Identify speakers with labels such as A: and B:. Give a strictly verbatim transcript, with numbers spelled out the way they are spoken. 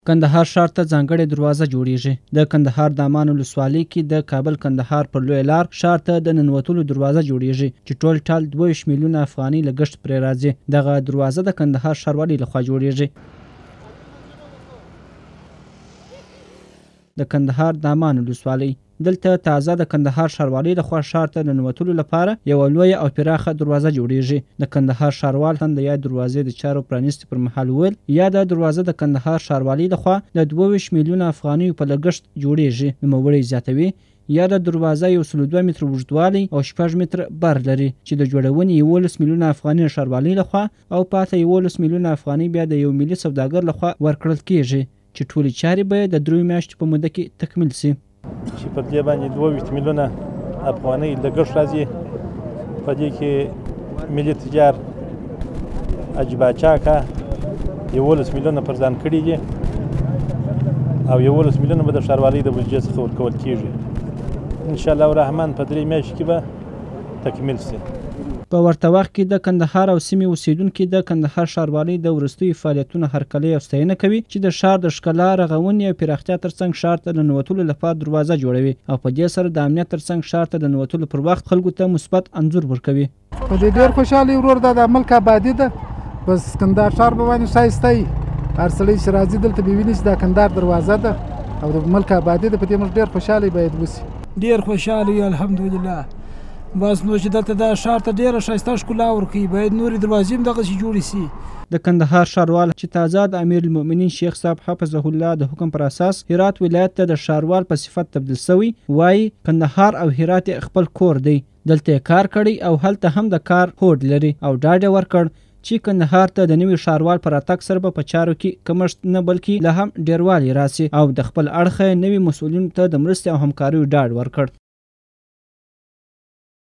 A: کندهار ښار ته ځانګړې دروازه جوړیږي. د کندهار دامان ولسوالۍ کې د کابل کندهار پر لوی لار ښار ته د ننوتلو دروازه جوړیږي چې ټول ټال دوه ویشت میلیونه افغانۍ لګښت پرې راځي. دغه دروازه د کندهار ښاروالۍ لخوا جوړیږي. د کندهار دامان ولسوالۍ دلته تازه د کندهار ښاروالۍ لخوا ښار ته ننوتلو لپاره یوه لویه او پراخه دروازه جوړیږي. د کندهار ښاروال هم د یاد دروازې د چارو پرانیستي پر مهال وویل یاده دروازه د کندهار ښاروالۍ لخوا د دوه ویشت میلیونه افغانیو په لګښت جوړیږي. نوموړی زیاتوي یاده دروازه یو سل دوه متره اوږدوالی او شپږ متره بر لري چې د جوړونې یولس میلیونه افغانۍ ښاروالۍ لخوا او پاته یولس میلیونه افغانۍ بیا د یو ملي سوداګر لخوا ورکړل کیږي چې ټولې چارې به د دریو میاشتو په موده کې تکمیل سي.
B: چې په دې باندې دوه ویشت میلیونه افغانۍ لګښت راځي. په دې کې ملي تجار حاجي باچاکا یولس میلیونه پر ځان کړي دي او یولس میلیونه به د ښاروالۍ د بودجې څخه ورکول کیږي. انشاءالله الرحمن په درې میاشتو کې به تکمیل سي.
A: په ورته وخت کې د کندهار او سیمې اوسیدونکي د کندهار ښاروالۍ د وروستیو فعالیتونو هرکلی او ستاینه کوي چې د ښار د ښکلا رغونې او پراختیا ترڅنګ ښار ته د ننوتلو لپاره دروازه جوړوي او په دې سره د امنیت ترڅنګ ښار ته د ننوتلو پر وخت خلکو ته مثبت انځور ورکوي.
C: په دې ډېر خوشحاله ورور دا د ملک آبادي ده. بس کندهار ښار به باندې ښایسته وي. هر سړی چې راځي دلته به ویني چې دا کندهار دروازه ده او د ملک آبادي ده. په دې ملک ډېر خوشحاله باید وسي.
D: ډېر خوشحاله یو الحمدلله. بس نو چې دلته دا ښار ته ډېره ښایسته ښکلا ورکوي باید نورې دروازې هم دغسې جوړې سي.
A: د کندهار ښاروال چې تازه د امیر المؤمنین شیخ صاحب حفظه الله د حکم پر اساس هرات ولایت ته د ښاروال په صفت تبدیل شوی وایي کندهار او هرات خپل کور دی. دلته کار کړی او هلته هم د کار هوډ لري او ډاډ ورکړ چې کندهار ته د نوي ښاروال پر راتګ سره په چارو کې کمښت نه بلکې لا هم ډیروالی راسي او د خپل اړخه نوي مسؤلینو ته د مرستې او همکاریو ډاډ ورکړ.